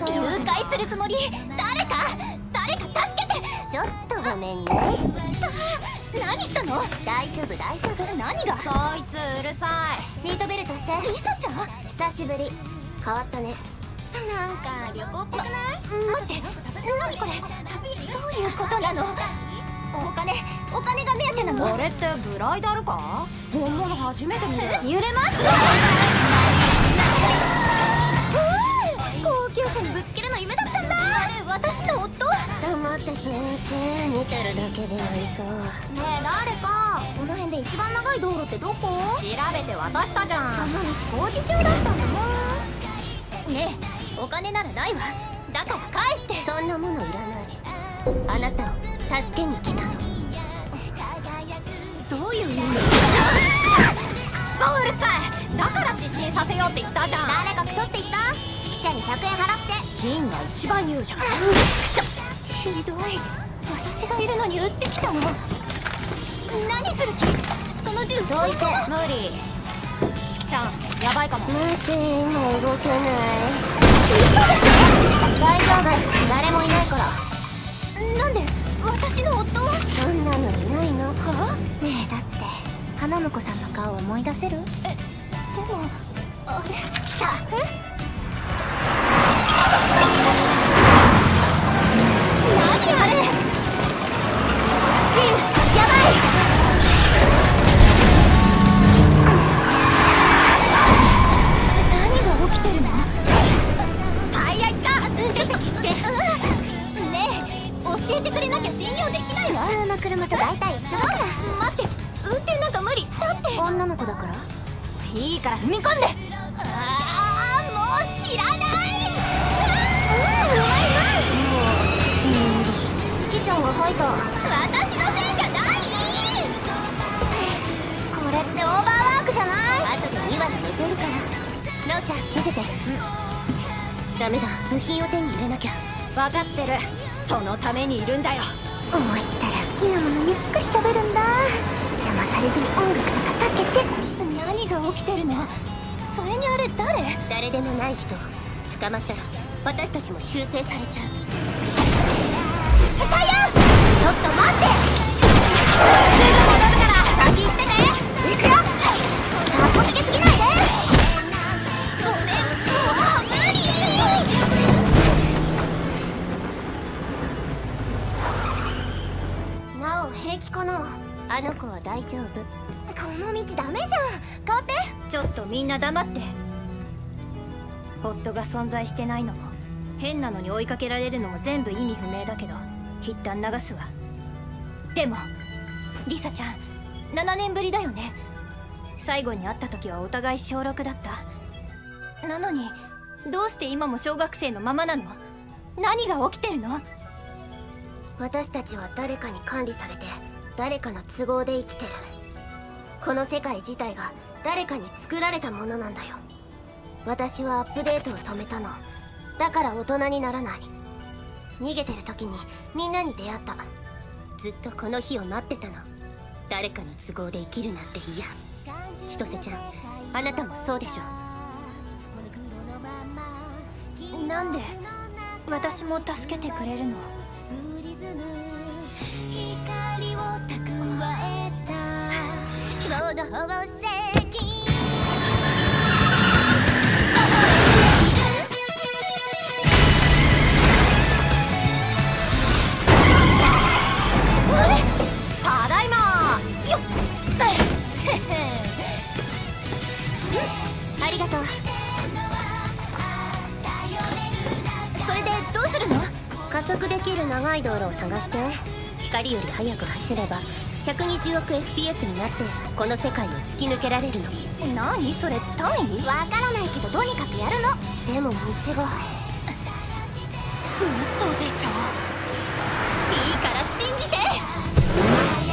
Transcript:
誘拐するつもり？誰か助けて。 ちょっとごめんね。 何したの？ 大丈夫大丈夫。 何が？ そいつうるさい。 シートベルトして。 リサちゃん、 久しぶり。変わったね。 なんか旅行っぽくない？ 待って、何これ？どういうことなの？お金が目当てなの？ これってブライダルか？本物初めて見る。 揺れます。高級車にぶつけるの夢だったんだ。あれ私の夫？ 黙って座って見てるだけでありそう。 ねえ誰か、 この辺で一番長い道路ってどこ？ 調べて渡したじゃん。 その道工事中だったんだもん。 ねえ、お金ならないわ。だから返して。 そんなものいらない。あなたを助けに来たの。 どういう意味？ クソうるさい。だから失神させようって言ったじゃん。 誰がクソって言った？しきちゃんに100円払って。 シンが一番言うじゃん。 ひどい。私がいるのに撃ってきたの。何する気？その銃どいて。 無理。しきちゃんやばいかも。 待って、今動けない。 嘘でしょ？ 大丈夫、誰もいないから。 なんで私の夫は？ そんなのいないの。 は？ ねえ、だって花婿さんの顔思い出せる？ でもあれ。 来た。 何あれ？ シン、やばい。 何が起きてるの？ タイヤいった。 運転席って。ねえ、教えてくれなきゃ信用できないわ。 普通の車と大体一緒だから。 待って、運転なんか無理だって。 女の子だから。 いいから踏み込んで。 ああ、もう知らない。 しきちゃんが吐いた。 私のせいじゃない。 これってオーバーワークじゃない？後で2話に乗せるから。なおちゃん見せて。ダメだ、部品を手に入れなきゃ。 分かってる。そのためにいるんだよ。 思ったら好きなものゆっくり食べるんだ。邪魔されずに音楽とかかけて。 何が起きてるの？それにあれ誰？ 誰でもない人捕まったら私たちも修正されちゃう。 タイヤ！ ちょっと待って。 すぐ戻るから先行ってね。行くよ。 かっこつけすぎないで。 ごめん、もう無理。 なお平気かな？あの子は大丈夫。 この道ダメじゃん。変わって。ちょっとみんな黙って。夫が存在してないのも変なのに追いかけられるのも全部意味不明だけど一旦流すわ。でもリサちゃん7年ぶりだよね。最後に会った時はお互い小6だった。なのにどうして今も小学生のままなの？何が起きてるの？ 私たちは誰かに管理されて誰かの都合で生きてる。この世界自体が誰かに作られたものなんだよ。私はアップデートを止めたの。だから大人にならない。逃げてる時にみんなに出会った。ずっとこの日を待ってたの。誰かの都合で生きるなんて嫌。千歳ちゃん、あなたもそうでしょ？ なんで私も助けてくれるの？光を蓄えた今日の宝石。 ただいま。 よっありがとう。 それでどうするの？ 加速できる長い道路を探して。光より速く走れば120億 FPS になってこの世界を突き抜けられるの。 何それ、単位？ わからないけどとにかくやるの。でも道が。 嘘でしょ。いいから信じて。